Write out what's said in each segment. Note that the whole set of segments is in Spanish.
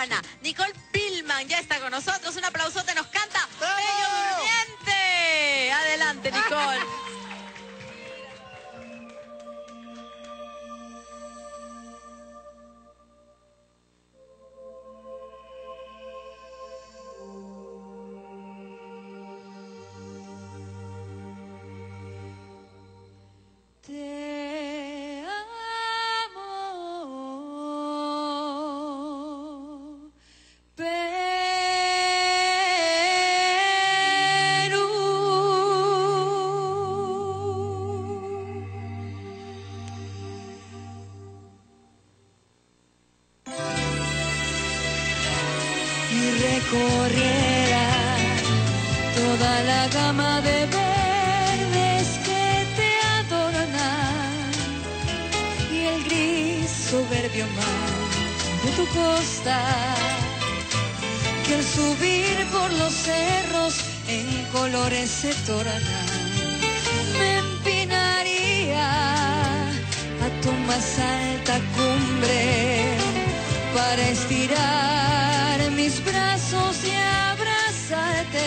Juana. Nicole Pillman ya está con nosotros. Un aplausote, nos canta Bello Durmiente. Adelante, Nicole. Te amo, Perú. Y recorriera toda la gama de verdes que te adornan y el gris soberbio mar de tu costa, que al subir por los cerros en colores se tornan. Me empinaría a tu más alta cumbre para estirar mis brazos y abrazarte,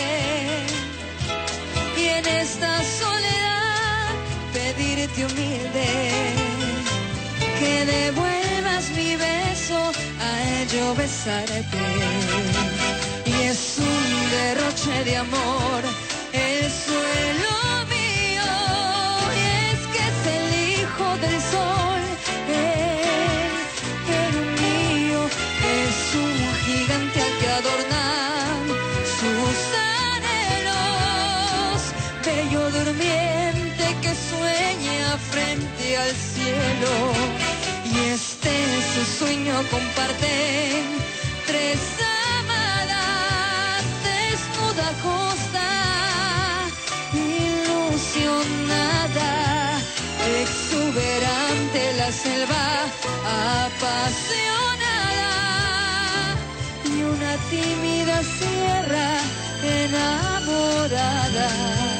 y en esta soledad pedirte humilde que devuelvas mi beso a yo besarte. Y es un derroche de amor el suelo mío, y es que es el hijo del sol, pero mío es un gigante al que adornan sus anhelos, bello durmiente que sueña frente al cielo. Y este su sueño comparten tres amadas, desnuda costa, ilusionada, exuberante la selva apasionada, y una tímida sierra enamorada.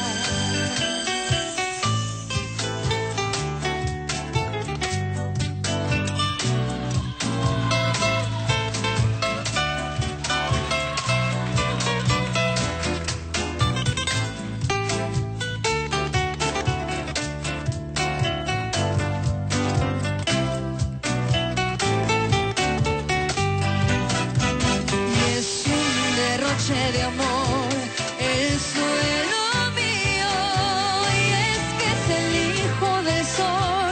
De amor el suelo mío, y es que es el hijo del sol,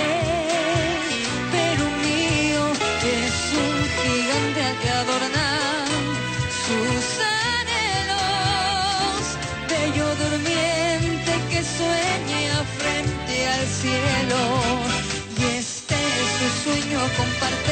pero mío es un gigante al que adornan sus anhelos, bello durmiente que sueña frente al cielo. Y este es su sueño compartido